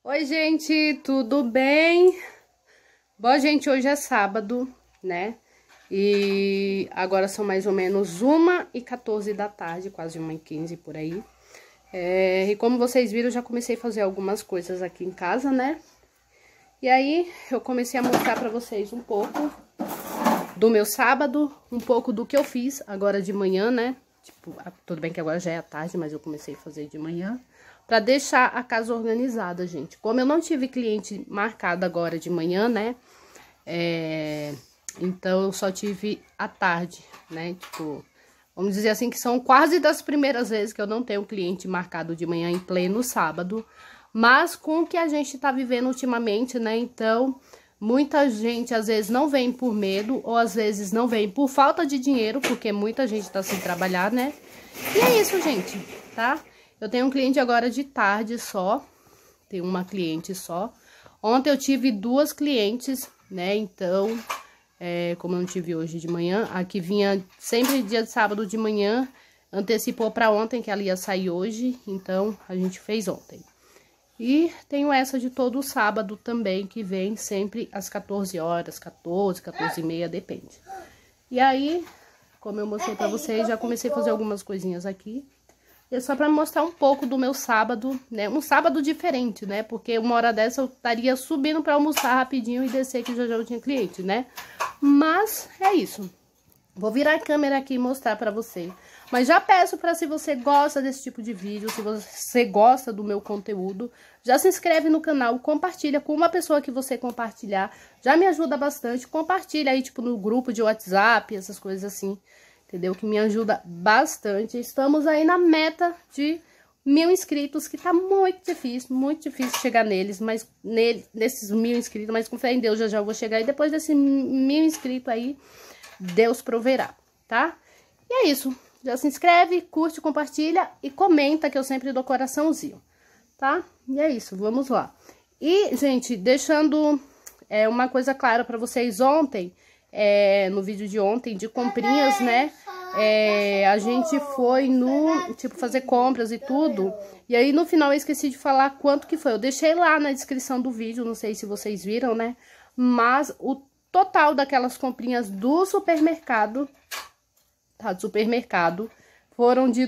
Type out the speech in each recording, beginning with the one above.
Oi, gente, tudo bem? Bom, gente, hoje é sábado, né? E agora são mais ou menos 1h14 da tarde, quase 1h15 por aí. E como vocês viram, eu já comecei a fazer algumas coisas aqui em casa, né? E aí, eu comecei a mostrar pra vocês um pouco do meu sábado, um pouco do que eu fiz agora de manhã, né? Tipo, tudo bem que agora já é à tarde, mas eu comecei a fazer de manhã. Pra deixar a casa organizada, gente. Como eu não tive cliente marcado agora de manhã, né? Então, eu só tive à tarde, né? Tipo, vamos dizer assim que são quase das primeiras vezes que eu não tenho cliente marcado de manhã em pleno sábado. Mas com o que a gente tá vivendo ultimamente, né? Então, muita gente às vezes não vem por medo, ou às vezes não vem por falta de dinheiro, porque muita gente tá sem trabalhar, né? E é isso, gente, tá? Eu tenho um cliente agora de tarde só, tenho uma cliente só. Ontem eu tive 2 clientes, né, então, como eu não tive hoje de manhã, a que vinha sempre dia de sábado de manhã, antecipou pra ontem que ela ia sair hoje, então a gente fez ontem. E tenho essa de todo sábado também, que vem sempre às 14 horas, 14, 14h30, depende. E aí, como eu mostrei pra vocês, já comecei a fazer algumas coisinhas aqui. É só pra mostrar um pouco do meu sábado, né? Um sábado diferente, né? Porque uma hora dessa eu estaria subindo pra almoçar rapidinho e descer que já eu tinha cliente, né? Mas é isso. Vou virar a câmera aqui e mostrar pra você. Mas já peço pra, se você gosta desse tipo de vídeo, se você gosta do meu conteúdo, já se inscreve no canal, compartilha com uma pessoa que você compartilhar. Já me ajuda bastante. Compartilha aí, tipo, no grupo de WhatsApp, essas coisas assim. Entendeu? Que me ajuda bastante. Estamos aí na meta de 1000 inscritos, que tá muito difícil chegar neles, mas nesses 1000 inscritos, mas com fé em Deus já eu vou chegar. E depois desses 1000 inscritos aí, Deus proverá, tá? E é isso. Já se inscreve, curte, compartilha e comenta, que eu sempre dou coraçãozinho, tá? E é isso, vamos lá. E, gente, deixando uma coisa clara pra vocês, ontem... no vídeo de ontem, de comprinhas, né? A gente foi tipo, fazer compras e tudo. E aí, no final, eu esqueci de falar quanto que foi. Eu deixei lá na descrição do vídeo, não sei se vocês viram, né? Mas o total daquelas comprinhas do supermercado, tá? Do supermercado, foram de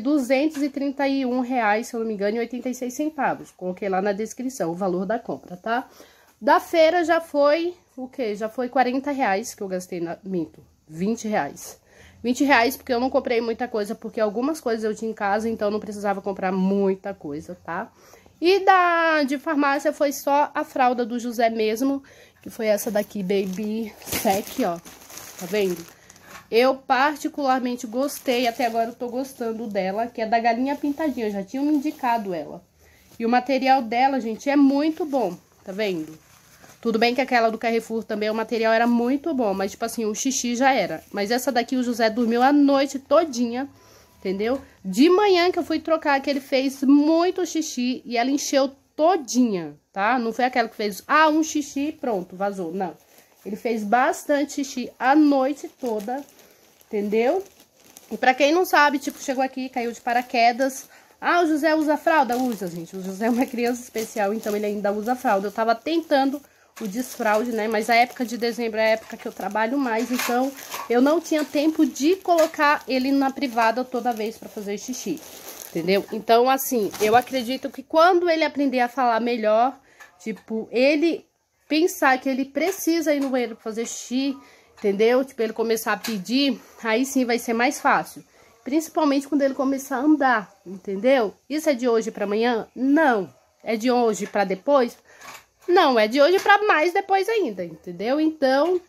R$231, se eu não me engano, e 86 centavos. Coloquei lá na descrição o valor da compra, tá? Da feira já foi... O quê? Já foi R$40 que eu gastei minto, R$20. R$20 porque eu não comprei muita coisa, porque algumas coisas eu tinha em casa, então não precisava comprar muita coisa, tá? E de farmácia foi só a fralda do José mesmo, que foi essa daqui, Baby Sec, ó. Tá vendo? Eu particularmente gostei, até agora eu tô gostando dela, que é da Galinha Pintadinha, eu já tinha me indicado ela. E o material dela, gente, é muito bom, tá vendo? Tudo bem que aquela do Carrefour também, o material era muito bom, mas tipo assim, o xixi já era. Mas essa daqui o José dormiu a noite todinha, entendeu? De manhã que eu fui trocar, que ele fez muito xixi e ela encheu todinha, tá? Não foi aquela que fez, um xixi e pronto, vazou, não. Ele fez bastante xixi a noite toda, entendeu? E pra quem não sabe, tipo, chegou aqui, caiu de paraquedas... o José usa fralda? Usa, gente. O José é uma criança especial, então ele ainda usa fralda. Eu tava tentando o desfraude, né? Mas a época de dezembro é a época que eu trabalho mais, então eu não tinha tempo de colocar ele na privada toda vez pra fazer xixi, entendeu? Então, assim, eu acredito que quando ele aprender a falar melhor, tipo, ele pensar que ele precisa ir no banheiro pra fazer xixi, entendeu? Tipo, ele começar a pedir, aí sim vai ser mais fácil. Principalmente quando ele começar a andar, entendeu? Isso é de hoje pra amanhã? Não. É de hoje pra depois? Não, é de hoje pra mais depois ainda, entendeu? Então,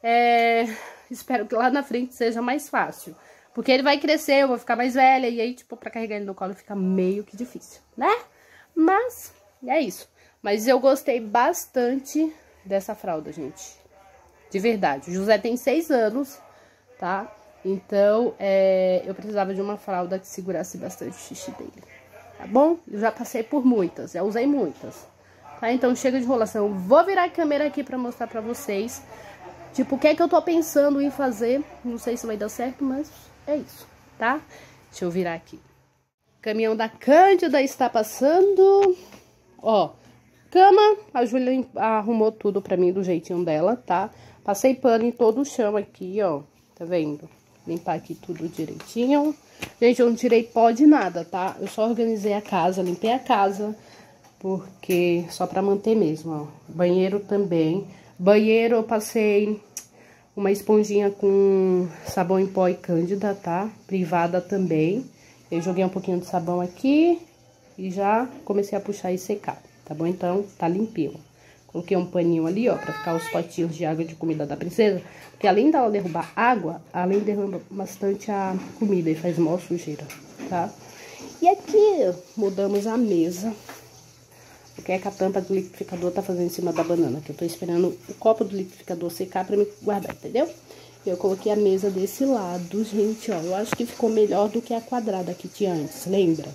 espero que lá na frente seja mais fácil. Porque ele vai crescer, eu vou ficar mais velha, e aí, tipo, pra carregar ele no colo fica meio que difícil, né? Mas, é isso. Mas eu gostei bastante dessa fralda, gente. De verdade. O José tem 6 anos, tá? Então, eu precisava de uma fralda que segurasse bastante o xixi dele, tá bom? Eu já passei por muitas, já usei muitas, tá? Então, chega de enrolação. Vou virar a câmera aqui pra mostrar pra vocês, tipo, o que é que eu tô pensando em fazer. Não sei se vai dar certo, mas é isso, tá? Deixa eu virar aqui. O caminhão da Cândida está passando. Ó, Cama, a Júlia arrumou tudo pra mim do jeitinho dela, tá? Passei pano em todo o chão aqui, ó. Tá vendo? Limpar aqui tudo direitinho. Gente, eu não tirei pó de nada, tá? Eu só organizei a casa, limpei a casa, porque só pra manter mesmo, ó. Banheiro também. Banheiro eu passei uma esponjinha com sabão em pó e cândida, tá? Privada também. Eu joguei um pouquinho de sabão aqui e já comecei a puxar e secar, tá bom? Então, tá limpinho. Coloquei um paninho ali, ó, pra ficar os potinhos de água de comida da princesa. Porque além dela derrubar água, além derruba bastante a comida e faz mó sujeira, tá? E aqui, mudamos a mesa. Porque é que a tampa do liquidificador tá fazendo em cima da banana. Que eu tô esperando o copo do liquidificador secar pra me guardar, entendeu? Eu coloquei a mesa desse lado, gente, ó. Eu acho que ficou melhor do que a quadrada que tinha antes, lembra?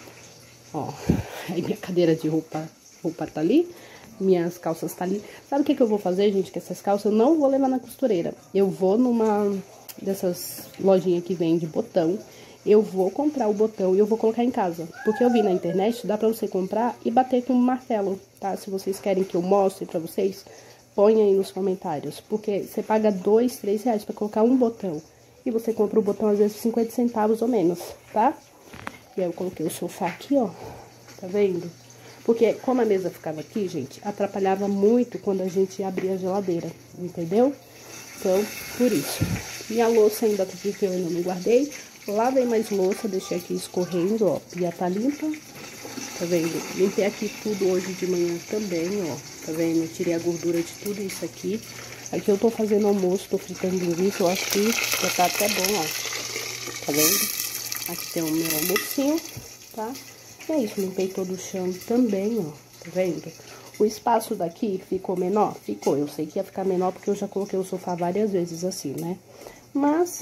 Ó, aí minha cadeira de roupa tá ali. Minhas calças tá ali. Sabe o que eu vou fazer, gente? Que essas calças eu não vou levar na costureira. Eu vou numa dessas lojinhas que vende botão. Eu vou comprar o botão e eu vou colocar em casa. Porque eu vi na internet, dá pra você comprar e bater com um martelo, tá? Se vocês querem que eu mostre pra vocês, põe aí nos comentários. Porque você paga 2, 3 reais pra colocar um botão. E você compra o botão, às vezes, 50 centavos ou menos, tá? E aí eu coloquei o sofá aqui, ó. Tá vendo? Porque como a mesa ficava aqui, gente, atrapalhava muito quando a gente abria a geladeira, entendeu? Então, por isso. Minha louça ainda tá aqui que eu ainda não guardei. Lavei mais louça, deixei aqui escorrendo, ó. Pia tá limpa, tá vendo? Limpei aqui tudo hoje de manhã também, ó. Tá vendo? Tirei a gordura de tudo isso aqui. Aqui eu tô fazendo almoço, tô fritando linguiça, eu acho que já tá até bom, ó. Tá vendo? Aqui tem o meu almocinho, tá? E é isso, limpei todo o chão também, ó, tá vendo? O espaço daqui ficou menor? Ficou, eu sei que ia ficar menor porque eu já coloquei o sofá várias vezes assim, né? Mas,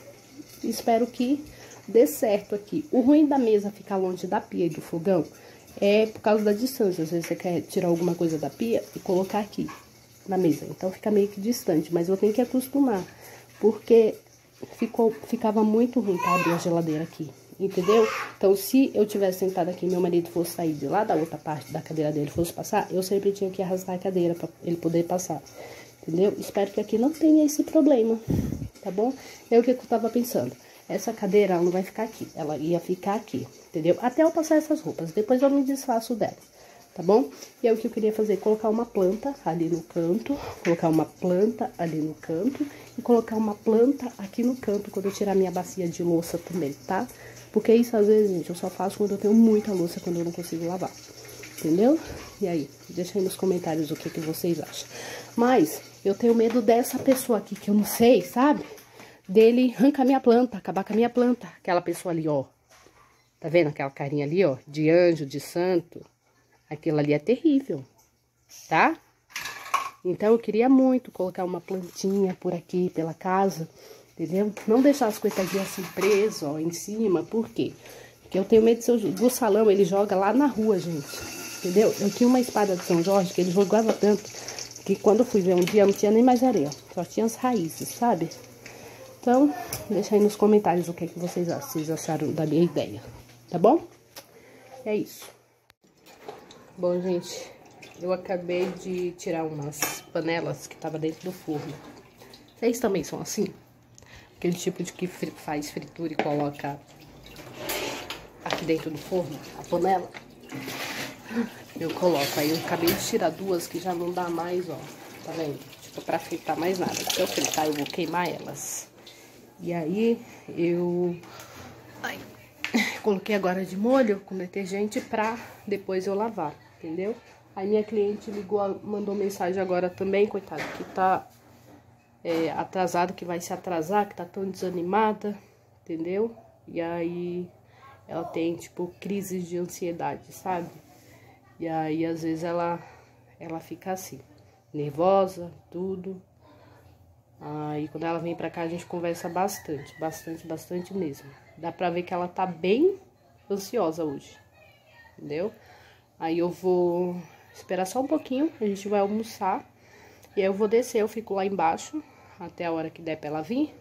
espero que dê certo aqui. O ruim da mesa ficar longe da pia e do fogão é por causa da distância. Às vezes você quer tirar alguma coisa da pia e colocar aqui na mesa. Então, fica meio que distante, mas eu tenho que acostumar, porque ficava muito ruim pra abrir a geladeira aqui. Entendeu? Então, se eu tivesse sentado aqui e meu marido fosse sair de lá da outra parte da cadeira dele, fosse passar, eu sempre tinha que arrastar a cadeira pra ele poder passar. Entendeu? Espero que aqui não tenha esse problema, tá bom? É o que eu tava pensando. Essa cadeira, ela não vai ficar aqui, ela ia ficar aqui, entendeu? Até eu passar essas roupas, depois eu me desfaço dela, tá bom? E é o que eu queria fazer, colocar uma planta ali no canto, colocar uma planta ali no canto e colocar uma planta aqui no canto quando eu tirar minha bacia de louça também, tá? Porque isso, às vezes, gente, eu só faço quando eu tenho muita louça, quando eu não consigo lavar. Entendeu? E aí, deixa aí nos comentários o que vocês acham. Mas, eu tenho medo dessa pessoa aqui, que eu não sei, sabe? Dele arrancar minha planta, acabar com a minha planta. Aquela pessoa ali, ó. Tá vendo aquela carinha ali, ó? De anjo, de santo. Aquilo ali é terrível, tá? Então, eu queria muito colocar uma plantinha por aqui, pela casa, entendeu? Não deixar as coitadinhas assim presas, ó, em cima. Por quê? Porque eu tenho medo do salão, ele joga lá na rua, gente. Entendeu? Eu tinha uma espada de São Jorge que ele jogava tanto que quando eu fui ver um dia não tinha nem mais areia. Só tinha as raízes, sabe? Então, deixa aí nos comentários o que vocês acharam da minha ideia. Tá bom? É isso. Bom, gente, eu acabei de tirar umas panelas que tava dentro do forno. Vocês também são assim? Aquele tipo de que faz fritura e coloca aqui dentro do forno, a panela. Eu coloco, aí eu acabei de tirar duas que já não dá mais, ó. Tá vendo? Tipo, pra fritar mais nada. Se eu fritar, eu vou queimar elas. E aí, eu coloquei agora de molho com detergente pra depois eu lavar, entendeu? Aí minha cliente ligou, mandou mensagem agora também, coitada, que tá atrasado, que vai se atrasar, que tá tão desanimada, entendeu? E aí ela tem, tipo, crises de ansiedade, sabe? E aí, às vezes, ela fica assim, nervosa, tudo. Aí, quando ela vem pra cá, a gente conversa bastante mesmo. Dá pra ver que ela tá bem ansiosa hoje, entendeu? Aí eu vou esperar só um pouquinho, a gente vai almoçar. E aí eu vou descer, eu fico lá embaixo, até a hora que der pra ela vir.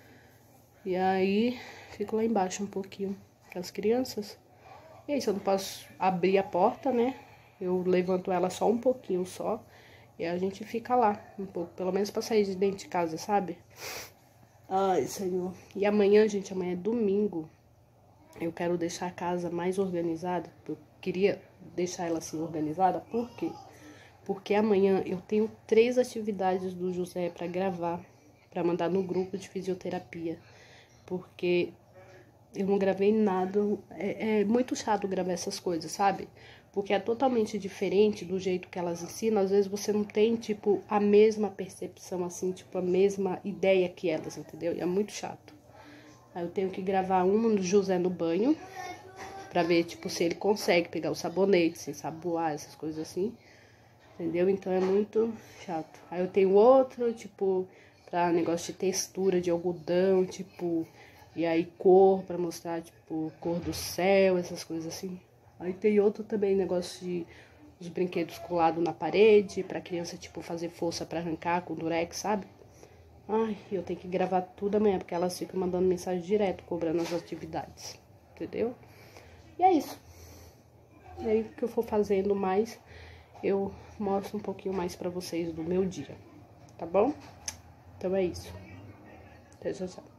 E aí, fico lá embaixo um pouquinho com as crianças. E aí, se eu não posso abrir a porta, né? Eu levanto ela só um pouquinho só. E a gente fica lá um pouco, pelo menos pra sair de dentro de casa, sabe? Ai, Senhor. E amanhã, gente, amanhã é domingo. Eu quero deixar a casa mais organizada. Eu queria deixar ela assim organizada. Por quê? Porque amanhã eu tenho 3 atividades do José pra gravar, pra mandar no grupo de fisioterapia. Porque eu não gravei nada. É muito chato gravar essas coisas, sabe? Porque é totalmente diferente do jeito que elas ensinam. Às vezes você não tem, tipo, a mesma percepção, assim, tipo, a mesma ideia que elas, entendeu? E é muito chato. Aí eu tenho que gravar uma do José no banho, pra ver, tipo, se ele consegue pegar o sabonete, sem saboar, essas coisas assim. Entendeu? Então é muito chato. Aí eu tenho outro, tipo, pra negócio de textura de algodão, tipo, e aí cor, pra mostrar, tipo, cor do céu, essas coisas assim. Aí tem outro também, negócio de os brinquedos colados na parede, pra criança, tipo, fazer força pra arrancar com durex, sabe? Ai, eu tenho que gravar tudo amanhã, porque elas ficam mandando mensagem direto, cobrando as atividades, entendeu? E é isso. E aí, o que eu for fazendo mais, eu mostro um pouquinho mais pra vocês do meu dia, tá bom? Então é isso. Até já já.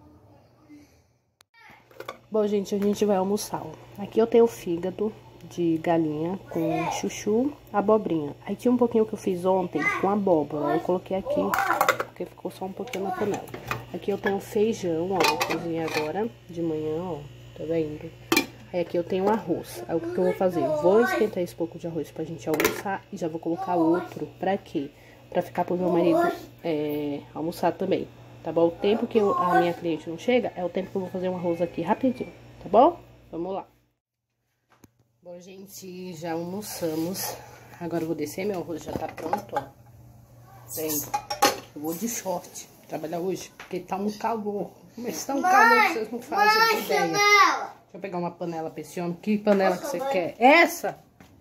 Bom, gente, a gente vai almoçar, ó. Aqui eu tenho fígado de galinha com chuchu, abobrinha. Aí tinha um pouquinho que eu fiz ontem com abóbora. Eu coloquei aqui, porque ficou só um pouquinho na panela. Aqui eu tenho feijão, ó. Eu cozinhei agora de manhã, ó. Tá vendo? Aí aqui eu tenho arroz. Aí o que eu vou fazer? Vou esquentar esse pouco de arroz pra gente almoçar. E já vou colocar outro. Pra quê? Pra ficar pro meu marido almoçar também. Tá bom? O tempo que a minha cliente não chega é o tempo que eu vou fazer um arroz aqui rapidinho. Tá bom? Vamos lá. Bom, gente, já almoçamos. Agora eu vou descer, meu arroz já tá pronto, ó. Vendo? Eu vou de short trabalhar hoje, porque tá um calor. Mas tá um calor que vocês não fazem ideia. Deixa eu pegar uma panela pra esse homem. Que panela que você quer? Essa?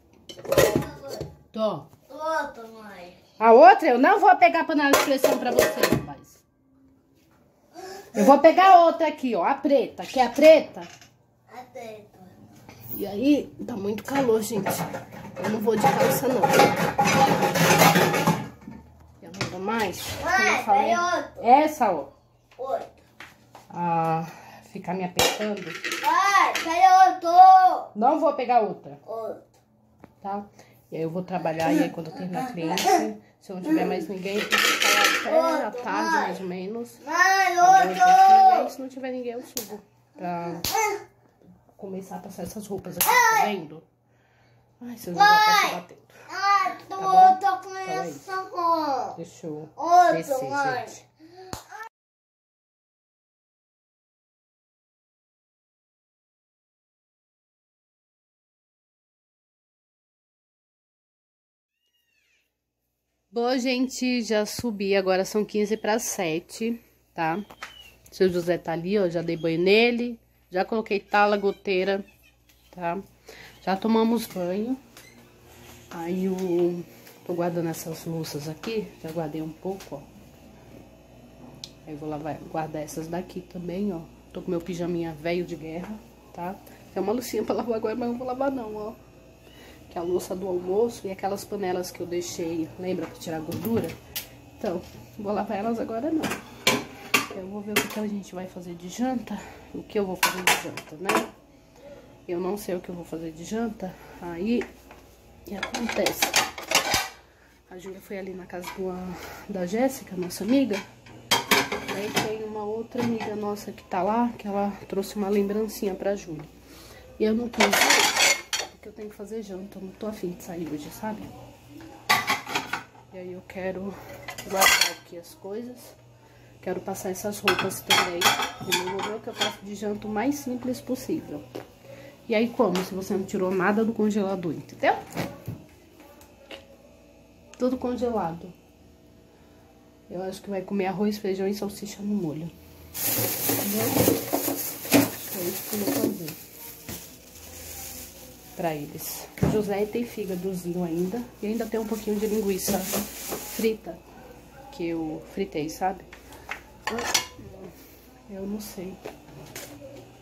Tô. Outra, mãe. A outra? Eu não vou pegar a panela de pressão pra você, rapaz. Eu vou pegar outra aqui, ó. A preta. Quer a preta? A preta. E aí, tá muito calor, gente. Eu não vou de calça, não. Eu não vou mais. Como eu falei, essa, ó. Oi. Ficar me apertando. Vai, peraí, outro. Não vou pegar outra, Outro. tá? E aí eu vou trabalhar, e aí quando eu terminar a cliente, se eu não tiver mais ninguém, eu vou ficar até a tarde, mais ou menos. Mãe, E aí, se não tiver ninguém, eu subo pra começar a passar essas roupas aqui, tá vendo? Ai, seu José tá se batendo. Ah, Tá bom? tô com Então é essa cor. Deixa eu Outro, descer, mãe. gente. Bom, gente, já subi, agora são 6:45, tá? Seu José tá ali, ó, já dei banho nele, já coloquei tala, goteira, tá? Já tomamos banho. Aí eu tô guardando essas louças aqui, já guardei um pouco, ó. Aí eu vou guardar essas daqui também, ó. Tô com meu pijaminha velho de guerra, tá? Tem uma loucinha pra lavar agora, mas não vou lavar não, ó. Que é a louça do almoço e aquelas panelas que eu deixei, lembra, pra tirar a gordura? Então, não vou lavar elas agora não. Eu vou ver o que a gente vai fazer de janta, o que eu vou fazer de janta, né? Eu não sei o que eu vou fazer de janta, aí que acontece. A Júlia foi ali na casa da Jéssica, nossa amiga. Aí tem uma outra amiga nossa que tá lá, que ela trouxe uma lembrancinha pra Júlia. E eu não quis sair, porque eu tenho que fazer janta, eu não tô afim de sair hoje, sabe? E aí eu quero guardar aqui as coisas. Quero passar essas roupas também. E eu vou ver o que eu faço de janta o mais simples possível. E aí como? Se você não tirou nada do congelador, entendeu? Tudo congelado. Eu acho que vai comer arroz, feijão e salsicha no molho. Entendeu? É isso que eu vou fazer. Pra eles. O José tem fígadozinho ainda. E ainda tem um pouquinho de linguiça frita. Que eu fritei, sabe? Eu não sei.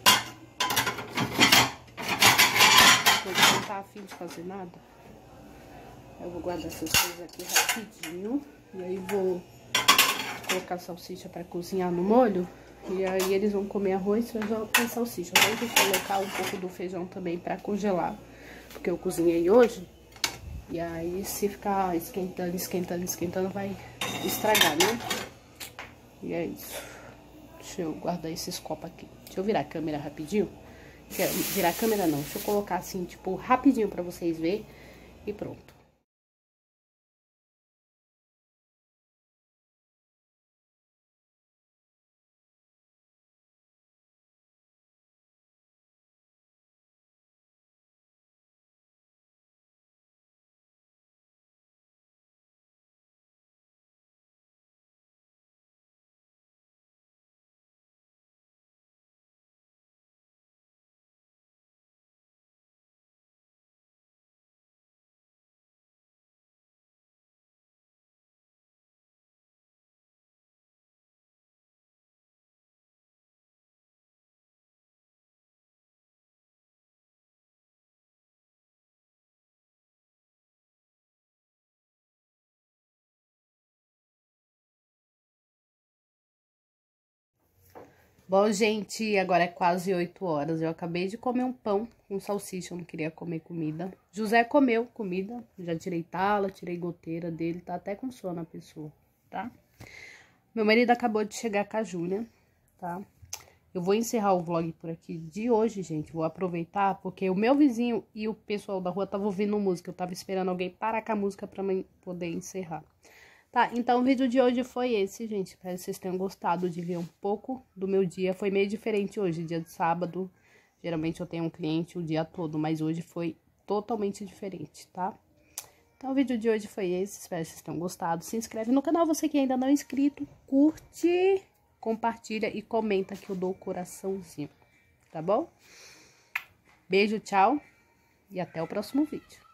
Ele não tá afim de fazer nada. Eu vou guardar essas coisas aqui rapidinho. E aí vou colocar a salsicha pra cozinhar no molho. E aí eles vão comer arroz, feijão e salsicha. Eu vou colocar um pouco do feijão também pra congelar, porque eu cozinhei hoje. E aí se ficar esquentando, vai estragar, né? E é isso. Deixa eu guardar esses copos aqui. Deixa eu virar a câmera rapidinho. Virar a câmera não, deixa eu colocar assim, tipo, rapidinho pra vocês verem. E pronto. Bom, gente, agora é quase 8 horas. Eu acabei de comer um pão com salsicha, eu não queria comer comida. José comeu comida, já tirei tala, tirei goteira dele, tá até com sono a pessoa, tá? Meu marido acabou de chegar com a Júlia, tá? Eu vou encerrar o vlog por aqui de hoje, gente. Vou aproveitar, porque o meu vizinho e o pessoal da rua estavam ouvindo música. Eu tava esperando alguém parar com a música pra poder encerrar. Tá, então o vídeo de hoje foi esse, gente. Espero que vocês tenham gostado de ver um pouco do meu dia. Foi meio diferente hoje, dia de sábado. Geralmente eu tenho um cliente o dia todo, mas hoje foi totalmente diferente, tá? Então o vídeo de hoje foi esse. Espero que vocês tenham gostado. Se inscreve no canal, você que ainda não é inscrito. Curte, compartilha e comenta que eu dou o coraçãozinho, tá bom? Beijo, tchau e até o próximo vídeo.